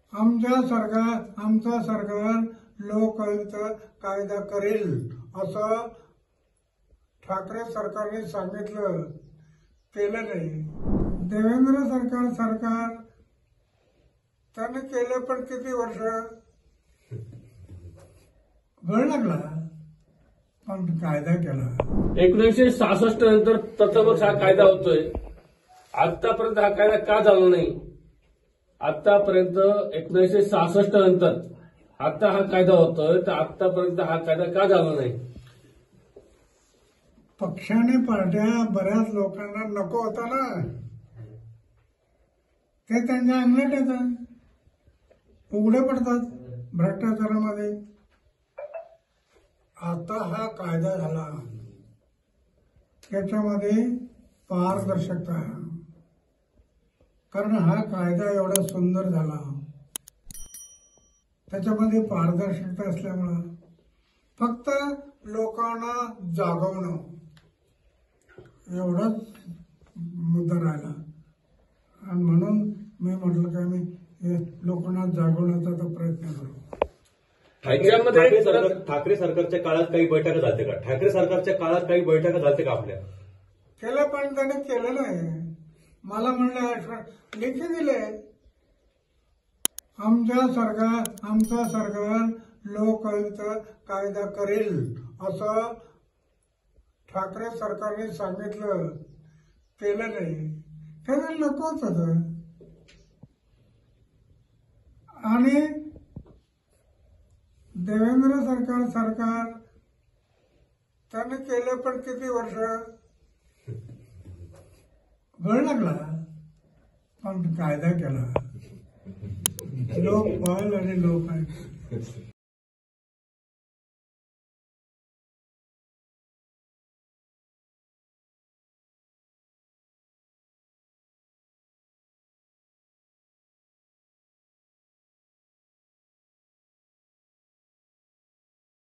आमचं सरकार लोकहित कायदा करेल असं ठाकरे सरकारने सांगितलं, केलं नाही. देवेंद्र सरकार त्याने केलं, पण किती वर्ष वेळ लागला, पण कायदा केला. 1966 नंतर तत्वच हा कायदा होतोय. आतापर्यंत हा कायदा का झाला नाही? आतापर्यंत 1966 नंतर आता हा कायदा होतोय, तर आतापर्यंत हा कायदा का झाला नाही? पक्षाने पार्ट्या बऱ्याच लोकांना नको होता ना, ते त्यांच्या अंगलट येतात, उघडे पडतात भ्रष्टाचारामध्ये. आता हा कायदा झाला, त्याच्यामध्ये पारदर्शकता आहे. कारण हा कायदा एवढा सुंदर झाला, त्याच्यामध्ये पारदर्शकता असल्यामुळं फक्त लोकांना जागवणं एवढाच मुद्दा राहिला. आणि म्हणून मी म्हटलं की मी लोकांना जागवण्याचा तो प्रयत्न करू. ठाकरे सरकारच्या काळात काही बैठका झाल्या का? ठाकरे सरकारच्या काळात काही बैठका झाल्या का आपल्या? केलं, पण त्याने केलं नाही. मला म्हणलं, लेखी दिले, आमचं सरकार लोकहित कायदा करेल असं ठाकरे सरकारने सांगितलं, केलं नाही. त्याला नकोच होतं. आणि देवेंद्र सरकार त्याने केलं, पण किती वर्ष वेळ लागला, पण कायदा केला. लोक पाहिल आणि लोक आहे.